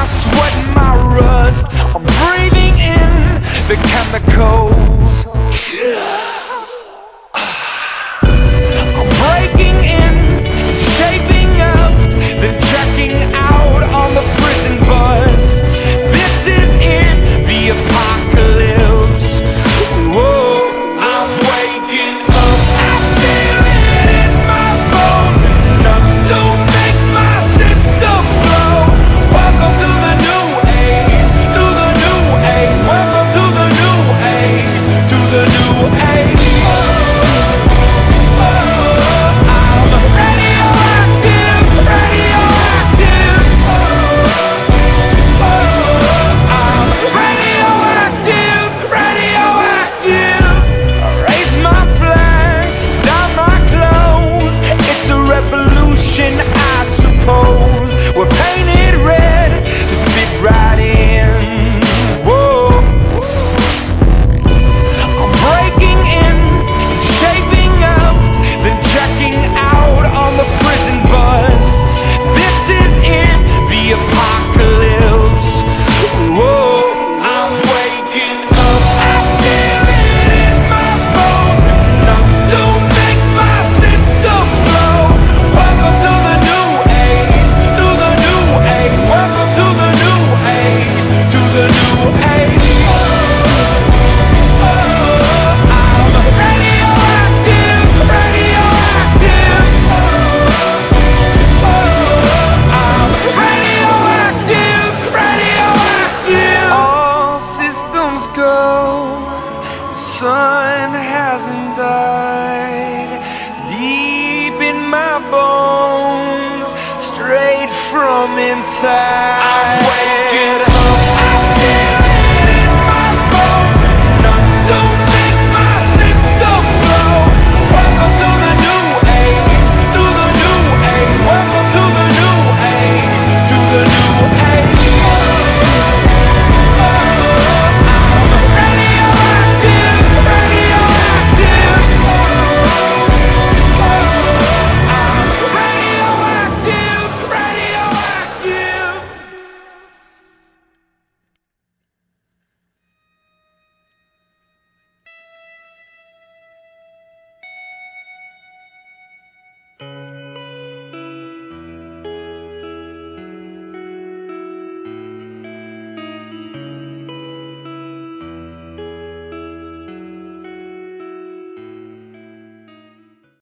sweat and my rust. I'm breathing in the chemicals. I'm breaking in, shaping up, then checking out on the prison bus. This is it, the apocalypse. Whoa, I'm waking up. I feel it in my bones, enough to make my system blow. Welcome to the new age, to the new age. Welcome to the new age, to the new age. I'm radioactive, radioactive. I'm radioactive, radioactive. I raise my flag, down my clothes. It's a revolution, I suppose. We're painted red to fit right in. Whoa. I'm breaking in, shaping up, then checking out on the prison bus. This is it, the apocalypse. Whoa, I'm waking up. I feel it in my bones, enough to make my system blow. Welcome to the new age, to the new age. Welcome to the new age, to the new age. I'm radioactive, radioactive. I'm radioactive, radioactive. All systems go. The sun hasn't died. Deep in my bones, straight from inside. I'm